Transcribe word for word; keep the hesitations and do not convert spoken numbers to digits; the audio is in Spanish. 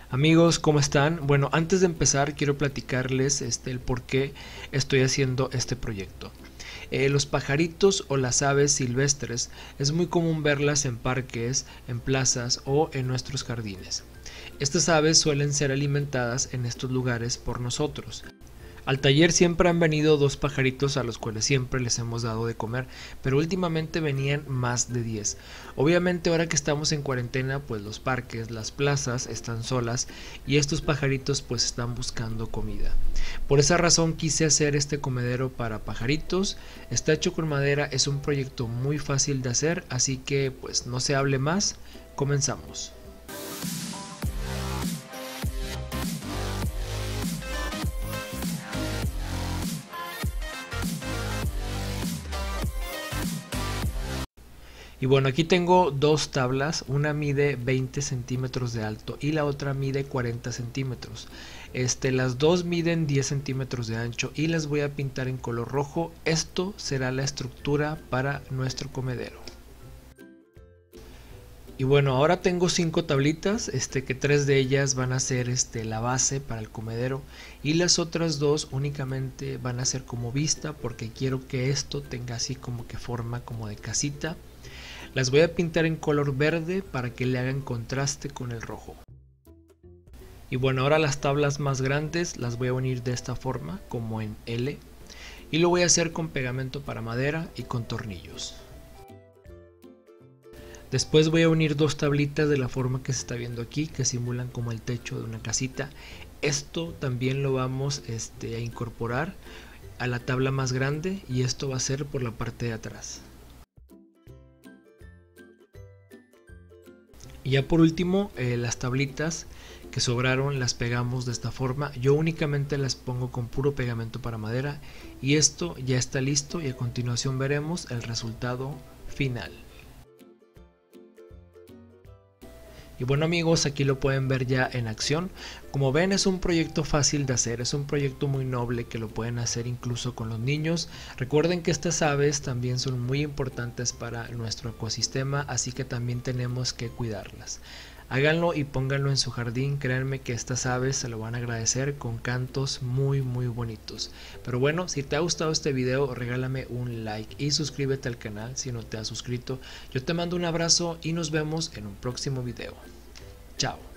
Amigos, ¿cómo están? Bueno, antes de empezar quiero platicarles este, el por qué estoy haciendo este proyecto. Eh, los pajaritos o las aves silvestres es muy común verlas en parques, en plazas o en nuestros jardines. Estas aves suelen ser alimentadas en estos lugares por nosotros. Al taller siempre han venido dos pajaritos a los cuales siempre les hemos dado de comer, pero últimamente venían más de diez. Obviamente ahora que estamos en cuarentena, pues los parques, las plazas están solas y estos pajaritos pues están buscando comida. Por esa razón quise hacer este comedero para pajaritos. Está hecho con madera, es un proyecto muy fácil de hacer, así que pues no se hable más, comenzamos. Y bueno, aquí tengo dos tablas, una mide veinte centímetros de alto y la otra mide cuarenta centímetros. Este, las dos miden diez centímetros de ancho y las voy a pintar en color rojo. Esto será la estructura para nuestro comedero. Y bueno, ahora tengo cinco tablitas, este, que tres de ellas van a ser este, la base para el comedero y las otras dos únicamente van a ser como vista porque quiero que esto tenga así como que forma como de casita. Las voy a pintar en color verde para que le hagan contraste con el rojo. Y bueno, ahora las tablas más grandes las voy a unir de esta forma, como en L. Y lo voy a hacer con pegamento para madera y con tornillos. Después voy a unir dos tablitas de la forma que se está viendo aquí, que simulan como el techo de una casita. Esto también lo vamos este, a incorporar a la tabla más grande y esto va a ser por la parte de atrás. Y ya por último, eh, las tablitas que sobraron las pegamos de esta forma. Yo únicamente las pongo con puro pegamento para madera y esto ya está listo y a continuación veremos el resultado final. Y bueno amigos, aquí lo pueden ver ya en acción. Como ven, es un proyecto fácil de hacer, es un proyecto muy noble que lo pueden hacer incluso con los niños. Recuerden que estas aves también son muy importantes para nuestro ecosistema, así que también tenemos que cuidarlas. Háganlo y pónganlo en su jardín, créanme que estas aves se lo van a agradecer con cantos muy muy bonitos. Pero bueno, si te ha gustado este video, regálame un like y suscríbete al canal si no te has suscrito. Yo te mando un abrazo y nos vemos en un próximo video. Chao.